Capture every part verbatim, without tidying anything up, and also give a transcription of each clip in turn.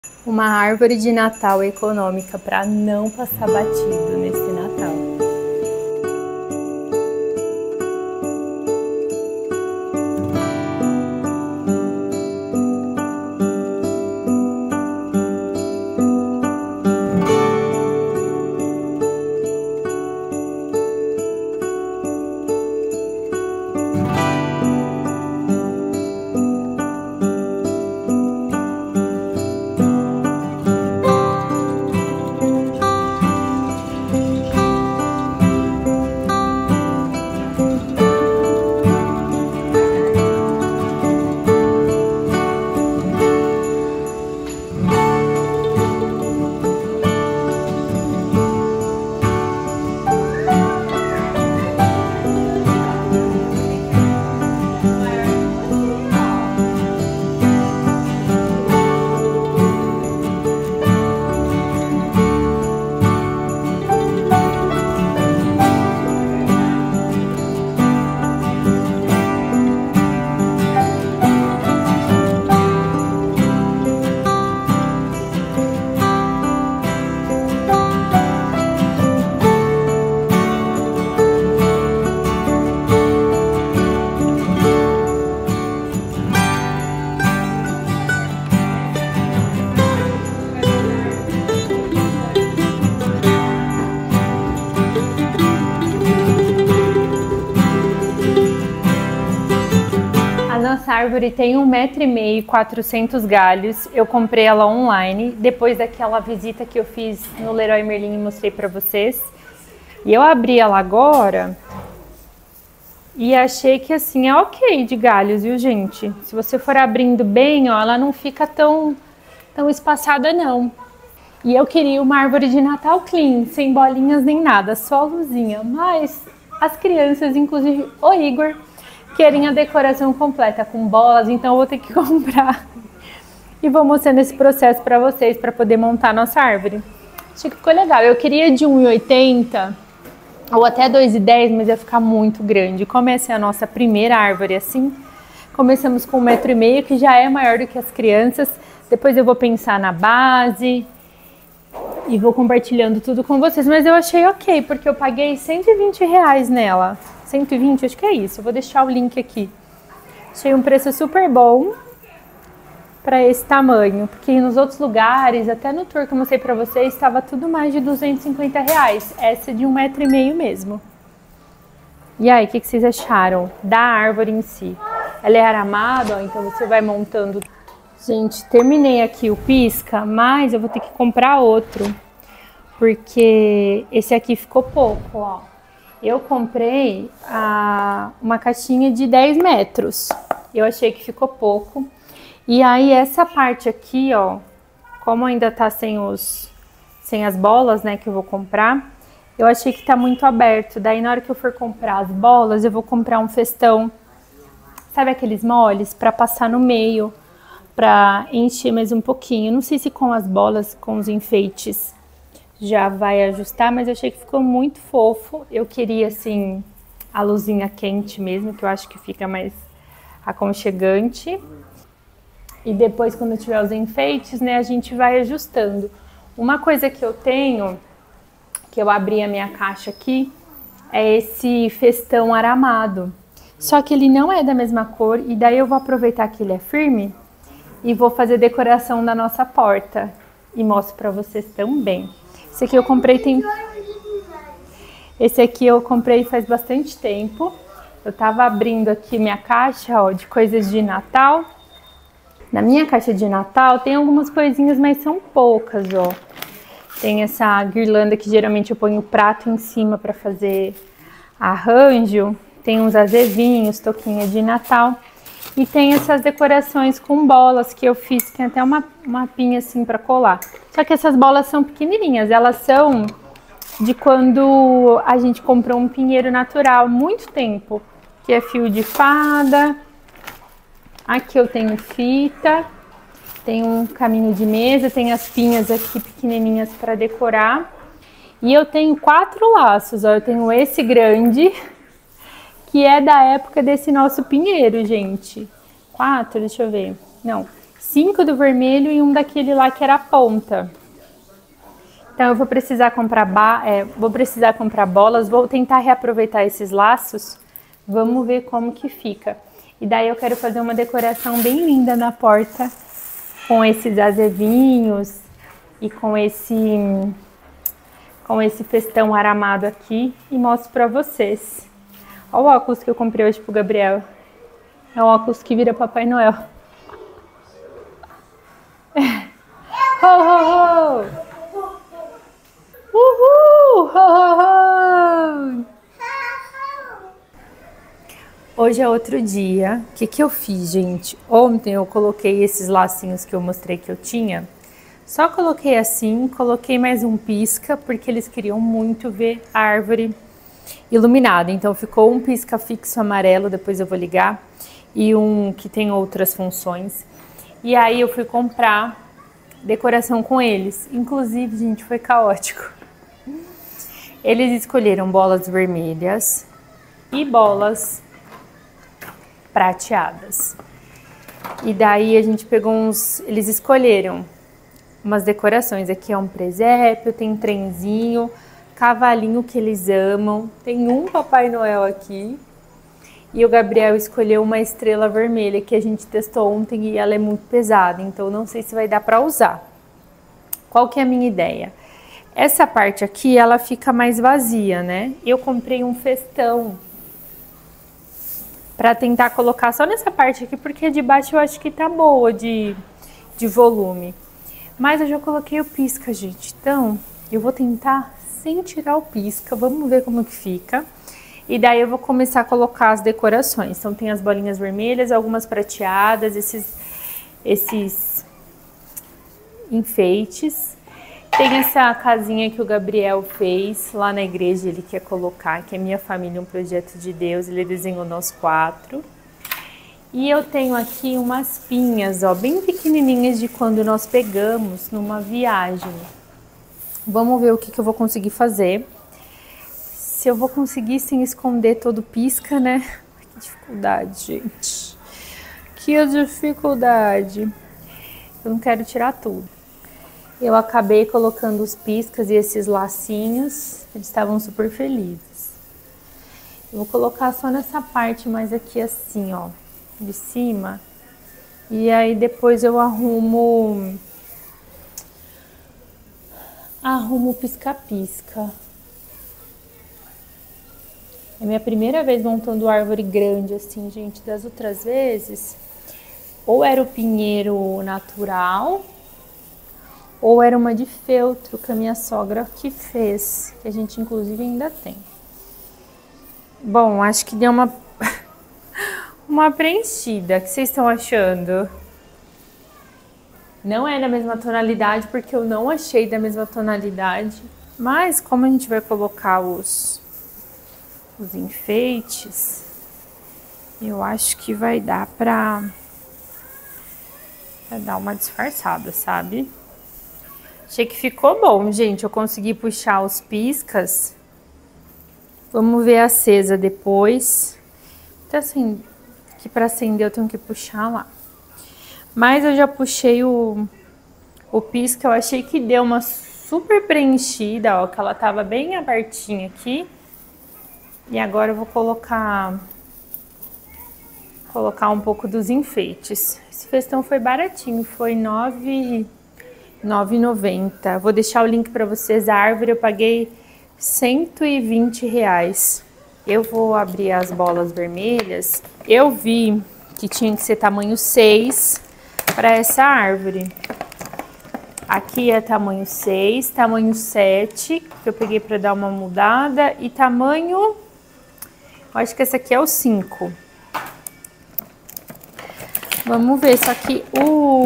Uma árvore de Natal econômica para não passar batido nesse Natal. Nossa árvore tem um metro e meio e quatrocentos galhos. Eu comprei ela online depois daquela visita que eu fiz no Leroy Merlin e mostrei pra vocês. E eu abri ela agora e achei que assim é ok de galhos, viu, gente? Se você for abrindo bem, ó, ela não fica tão, tão espaçada não. E eu queria uma árvore de Natal clean, sem bolinhas nem nada, só luzinha. Mas as crianças, inclusive o Igor, querem a decoração completa com bolas, então eu vou ter que comprar. E vou mostrando esse processo para vocês, para poder montar a nossa árvore. Achei que ficou legal. Eu queria de um e oitenta ou até dois e dez, mas ia ficar muito grande. Como essa é a nossa primeira árvore assim, começamos com um metro e meio, que já é maior do que as crianças. Depois eu vou pensar na base e vou compartilhando tudo com vocês. Mas eu achei ok, porque eu paguei cento e vinte reais nela. cento e vinte, acho que é isso. Eu vou deixar o link aqui. Achei um preço super bom para esse tamanho, porque nos outros lugares, até no tour que eu mostrei para vocês, estava tudo mais de duzentos e cinquenta reais. Essa é de um metro e meio mesmo. E aí, o que, que vocês acharam da árvore em si? Ela é aramada, ó, então você vai montando. Gente, terminei aqui o pisca, mas eu vou ter que comprar outro, porque esse aqui ficou pouco, ó. Eu comprei a, uma caixinha de dez metros. Eu achei que ficou pouco. E aí essa parte aqui, ó, como ainda tá sem os sem as bolas, né, que eu vou comprar, eu achei que tá muito aberto. Daí na hora que eu for comprar as bolas, eu vou comprar um festão. Sabe aqueles moles para passar no meio, para encher mais um pouquinho. Não sei se com as bolas, com os enfeites já vai ajustar, mas eu achei que ficou muito fofo. Eu queria, assim, a luzinha quente mesmo, que eu acho que fica mais aconchegante. E depois, quando tiver os enfeites, né, a gente vai ajustando. Uma coisa que eu tenho, que eu abri a minha caixa aqui, é esse festão aramado. Só que ele não é da mesma cor, e daí eu vou aproveitar que ele é firme e vou fazer decoração da nossa porta. E mostro pra vocês também. Esse aqui eu comprei tem... Esse aqui eu comprei faz bastante tempo. Eu tava abrindo aqui minha caixa, ó, de coisas de Natal. Na minha caixa de Natal tem algumas coisinhas, mas são poucas, ó. Tem essa guirlanda que geralmente eu ponho o prato em cima para fazer arranjo. Tem uns azevinhos, toquinha de Natal. E tem essas decorações com bolas que eu fiz, tem até uma mapinha assim para colar. Só que essas bolas são pequenininhas, elas são de quando a gente comprou um pinheiro natural, muito tempo. Que é fio de fada. Aqui eu tenho fita, tem um caminho de mesa, tem as pinhas aqui pequenininhas para decorar. E eu tenho quatro laços, ó, eu tenho esse grande, que é da época desse nosso pinheiro, gente. Quatro, deixa eu ver. Não, cinco do vermelho e um daquele lá que era a ponta. Então eu vou precisar comprar, ba é, vou precisar comprar bolas, vou tentar reaproveitar esses laços. Vamos ver como que fica. E daí eu quero fazer uma decoração bem linda na porta, com esses azevinhos e com esse, com esse festão aramado aqui, e mostro pra vocês. Olha o óculos que eu comprei hoje pro Gabriel. É o óculos que vira Papai Noel. Ho, ho, ho! Uhul! Ho, ho, ho! Hoje é outro dia. O que que eu fiz, gente? Ontem eu coloquei esses lacinhos que eu mostrei que eu tinha. Só coloquei assim, coloquei mais um pisca, porque eles queriam muito ver a árvore iluminada. Então ficou um pisca fixo amarelo, depois eu vou ligar, e um que tem outras funções. E aí eu fui comprar decoração com eles. Inclusive, gente, foi caótico. Eles escolheram bolas vermelhas e bolas prateadas. E daí a gente pegou uns... Eles escolheram umas decorações. Aqui é um presépio, tem trenzinho, cavalinho que eles amam. Tem um Papai Noel aqui. E o Gabriel escolheu uma estrela vermelha que a gente testou ontem e ela é muito pesada. Então não sei se vai dar para usar. Qual que é a minha ideia? Essa parte aqui, ela fica mais vazia, né? Eu comprei um festão para tentar colocar só nessa parte aqui, porque de baixo eu acho que tá boa de, de volume. Mas eu já coloquei o pisca, gente. Então, eu vou tentar sem tirar o pisca. Vamos ver como que fica. E daí eu vou começar a colocar as decorações. Então, tem as bolinhas vermelhas, algumas prateadas, esses, esses enfeites. Tem essa casinha que o Gabriel fez lá na igreja, ele quer colocar, que é Minha Família, um Projeto de Deus, ele desenhou nós quatro. E eu tenho aqui umas pinhas, ó, bem pequenininhas de quando nós pegamos numa viagem. Vamos ver o que, que eu vou conseguir fazer. Se eu vou conseguir sem esconder todo o pisca, né? Que dificuldade, gente. Que dificuldade. Eu não quero tirar tudo. Eu acabei colocando os piscas e esses lacinhos, eles estavam super felizes. Eu vou colocar só nessa parte mais aqui assim, ó, de cima. E aí depois eu arrumo, arrumo o pisca-pisca. É minha primeira vez montando árvore grande assim, gente. Das outras vezes, ou era o pinheiro natural, ou era uma de feltro que a minha sogra que fez, que a gente inclusive ainda tem. Bom, acho que deu uma, uma preenchida. O que vocês estão achando? Não é da mesma tonalidade, porque eu não achei da mesma tonalidade. Mas como a gente vai colocar os, os enfeites, eu acho que vai dar pra, pra dar uma disfarçada, sabe? Achei que ficou bom, gente. Eu consegui puxar os piscas. Vamos ver acesa depois. Então, assim, que para acender eu tenho que puxar lá. Mas eu já puxei o, o pisca. Eu achei que deu uma super preenchida, ó. Que ela tava bem abertinha aqui. E agora eu vou colocar... Colocar um pouco dos enfeites. Esse festão foi baratinho. Foi nove... nove reais e noventa centavos. Vou deixar o link para vocês. A árvore eu paguei cento e vinte reais. Eu vou abrir as bolas vermelhas. Eu vi que tinha que ser tamanho seis para essa árvore. Aqui é tamanho seis, tamanho sete, que eu peguei para dar uma mudada, e tamanho... Eu acho que esse aqui é o cinco. Vamos ver, só que o...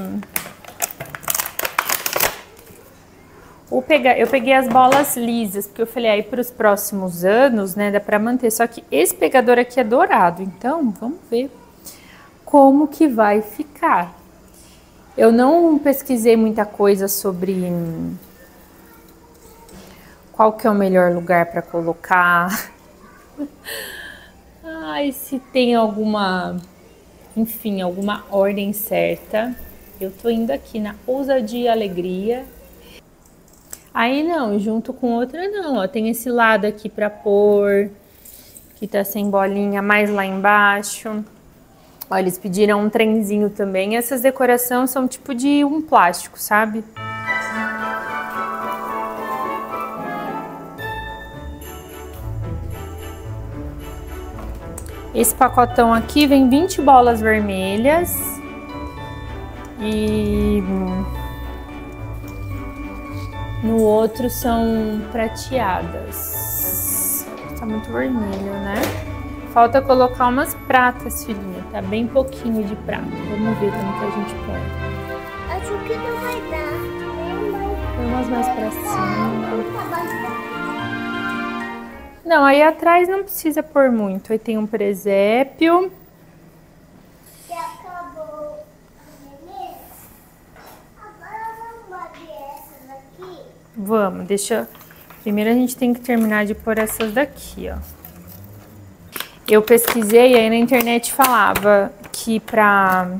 O pegar, eu peguei as bolas lisas, porque eu falei, aí para os próximos anos, né, dá para manter. Só que esse pegador aqui é dourado, então vamos ver como que vai ficar. Eu não pesquisei muita coisa sobre qual que é o melhor lugar para colocar. Ai, se tem alguma, enfim, alguma ordem certa. Eu tô indo aqui na Ousadia e Alegria. Aí não, junto com outra não, ó. Tem esse lado aqui pra pôr, que tá sem bolinha, mais lá embaixo. Ó, eles pediram um trenzinho também. Essas decorações são tipo de um plástico, sabe? Esse pacotão aqui vem vinte bolas vermelhas. E no outro são prateadas. Tá muito vermelho, né? Falta colocar umas pratas, filhinha. Tá bem pouquinho de prata. Vamos ver como que a gente põe. Acho que não vai dar. Põe umas mais pra cima. Não, aí atrás não precisa pôr muito. Aí tem um presépio. Que acabou. Agora vamos bater essas aqui. Vamos, deixa... Primeiro a gente tem que terminar de pôr essas daqui, ó. Eu pesquisei, aí na internet falava que pra...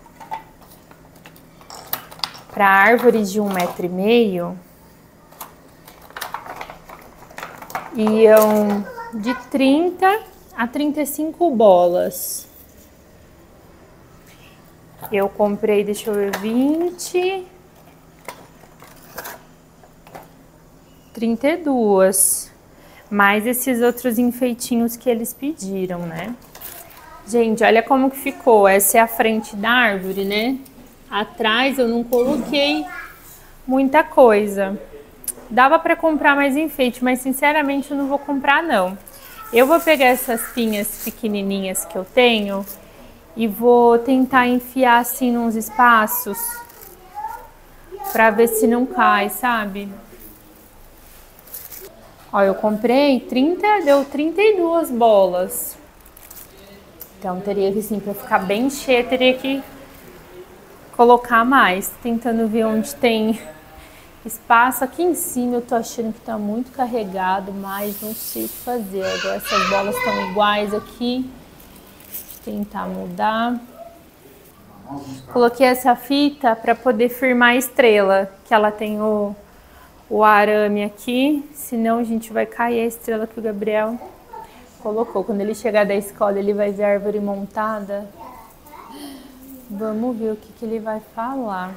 Pra árvores de um metro e meio... Iam de trinta a trinta e cinco bolas. Eu comprei, deixa eu ver, vinte... trinta e dois. Mais esses outros enfeitinhos que eles pediram, né? Gente, olha como que ficou. Essa é a frente da árvore, né? Atrás eu não coloquei muita coisa. Dava pra comprar mais enfeite, mas sinceramente eu não vou comprar não. Eu vou pegar essas pinhas pequenininhas que eu tenho e vou tentar enfiar assim nos espaços pra ver se não cai, sabe? Ó, eu comprei trinta, deu trinta e duas bolas. Então teria que, assim, pra ficar bem cheia, teria que colocar mais. Tô tentando ver onde tem espaço. Aqui em cima eu tô achando que tá muito carregado, mas não sei o que fazer. Agora essas bolas estão iguais aqui. Vou tentar mudar. Coloquei essa fita para poder firmar a estrela, que ela tem o, o arame aqui. Senão a gente vai cair a estrela que o Gabriel colocou. Quando ele chegar da escola, ele vai ver a árvore montada. Vamos ver o que, que ele vai falar.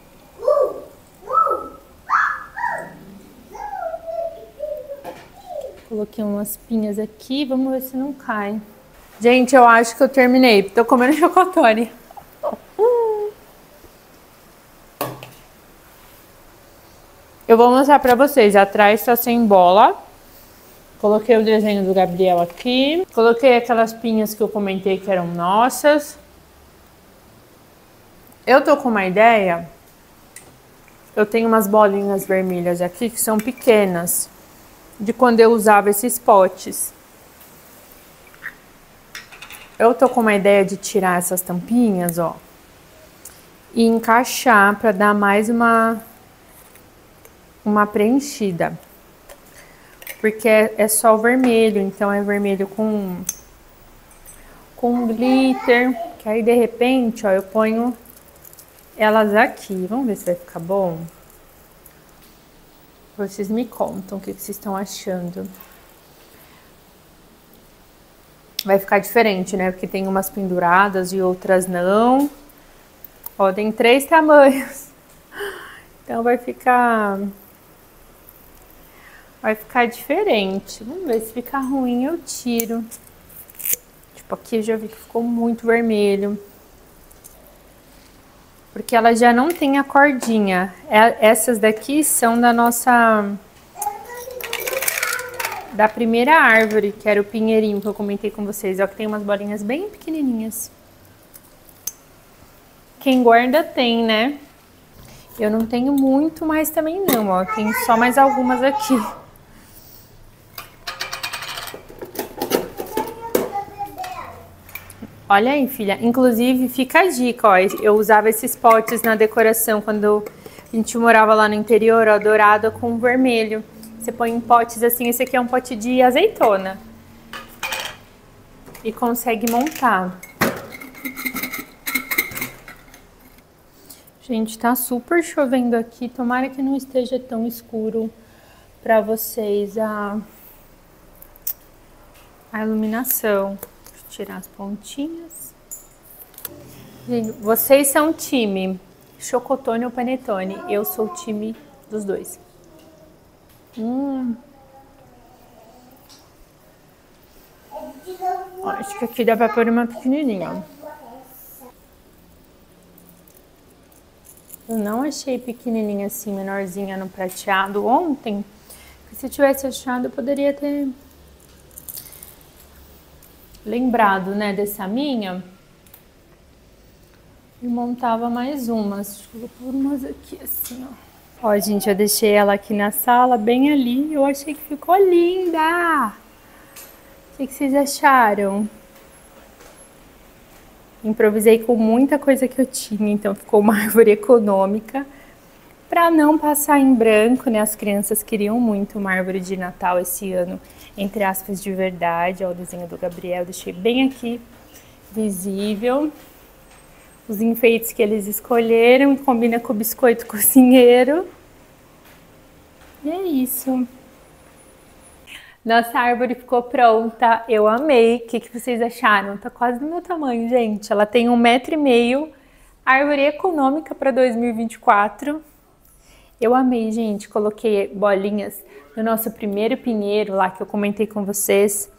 Coloquei umas pinhas aqui, vamos ver se não cai. Gente, eu acho que eu terminei. Tô comendo chocotone. Eu vou mostrar pra vocês. Atrás tá sem bola. Coloquei o desenho do Gabriel aqui. Coloquei aquelas pinhas que eu comentei que eram nossas. Eu tô com uma ideia. Eu tenho umas bolinhas vermelhas aqui que são pequenas, de quando eu usava esses potes. Eu tô com uma ideia de tirar essas tampinhas, ó, e encaixar para dar mais uma uma preenchida. Porque é, é só o vermelho, então é vermelho com com glitter, que aí de repente, ó, eu ponho elas aqui. Vamos ver se vai ficar bom. Vocês me contam o que vocês estão achando. Vai ficar diferente, né? Porque tem umas penduradas e outras não. Ó, tem três tamanhos. Então vai ficar... Vai ficar diferente. Vamos ver, se ficar ruim eu tiro. Tipo, aqui eu já vi que ficou muito vermelho. Porque ela já não tem a cordinha. Essas daqui são da nossa... Da primeira árvore, que era o pinheirinho que eu comentei com vocês. Ó, que tem umas bolinhas bem pequenininhas. Quem guarda tem, né? Eu não tenho muito mais também não, ó. Tem só mais algumas aqui. Olha aí, filha. Inclusive, fica a dica, ó. Eu usava esses potes na decoração quando a gente morava lá no interior, ó. Dourado com vermelho. Você põe em potes assim. Esse aqui é um pote de azeitona. E consegue montar. Gente, tá super chovendo aqui. Tomara que não esteja tão escuro pra vocês a, a iluminação. Deixa eu tirar as pontinhas. Gente, vocês são time chocotone ou panetone? Eu sou o time dos dois. Hum. Acho que aqui dá pra pôr uma pequenininha. Eu não achei pequenininha assim, menorzinha no prateado ontem. Se eu tivesse achado, eu poderia ter lembrado, né, dessa minha. E montava mais umas. Acho que eu vou pôr umas aqui assim, ó. Ó, gente, eu deixei ela aqui na sala, bem ali. Eu achei que ficou linda! O que, que vocês acharam? Improvisei com muita coisa que eu tinha, então ficou uma árvore econômica. Para não passar em branco, né? As crianças queriam muito uma árvore de Natal esse ano, entre aspas, de verdade. Ó, o desenho do Gabriel, deixei bem aqui, visível. Os enfeites que eles escolheram, combina com o biscoito cozinheiro. E é isso. Nossa árvore ficou pronta, eu amei. O que, que vocês acharam? Tá quase do meu tamanho, gente. Ela tem um metro e meio, árvore econômica para dois mil e vinte e quatro. Eu amei, gente. Coloquei bolinhas no nosso primeiro pinheiro lá que eu comentei com vocês.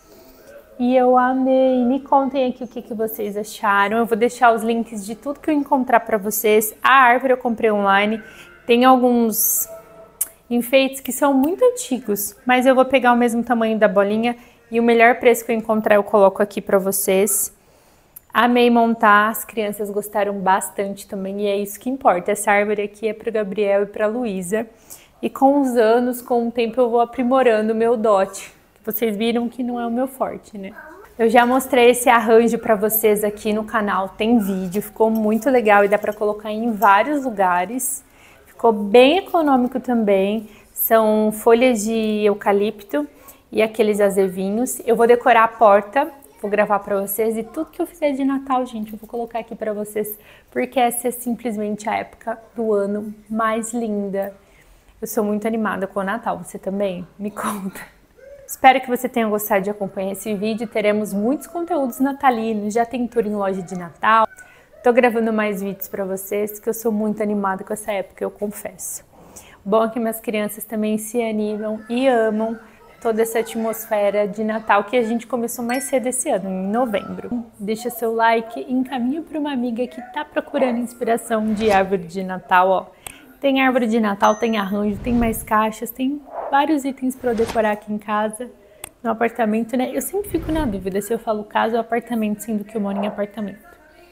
E eu amei. Me contem aqui o que, que vocês acharam. Eu vou deixar os links de tudo que eu encontrar para vocês. A árvore eu comprei online. Tem alguns enfeites que são muito antigos, mas eu vou pegar o mesmo tamanho da bolinha e o melhor preço que eu encontrar eu coloco aqui para vocês. Amei montar, as crianças gostaram bastante também e é isso que importa. Essa árvore aqui é para o Gabriel e para a Luísa. E com os anos, com o tempo, eu vou aprimorando o meu dote. Vocês viram que não é o meu forte, né? Eu já mostrei esse arranjo para vocês aqui no canal, tem vídeo, ficou muito legal e dá para colocar em vários lugares. Ficou bem econômico também, são folhas de eucalipto e aqueles azevinhos. Eu vou decorar a porta, vou gravar para vocês e tudo que eu fizer de Natal, gente, eu vou colocar aqui para vocês, porque essa é simplesmente a época do ano mais linda. Eu sou muito animada com o Natal, você também? Me conta. Espero que você tenha gostado de acompanhar esse vídeo, teremos muitos conteúdos natalinos, já tem tour em loja de Natal. Tô gravando mais vídeos para vocês, que eu sou muito animada com essa época, eu confesso. Bom é que minhas crianças também se animam e amam toda essa atmosfera de Natal que a gente começou mais cedo esse ano, em novembro. Deixa seu like e encaminha para uma amiga que tá procurando inspiração de árvore de Natal, ó. Tem árvore de Natal, tem arranjo, tem mais caixas, tem vários itens para eu decorar aqui em casa, no apartamento, né? Eu sempre fico na dúvida se eu falo casa ou apartamento, sendo que eu moro em apartamento.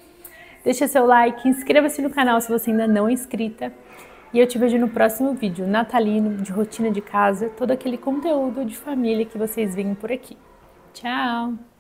Deixa seu like, inscreva-se no canal se você ainda não é inscrita. E eu te vejo no próximo vídeo natalino, de rotina de casa, todo aquele conteúdo de família que vocês veem por aqui. Tchau!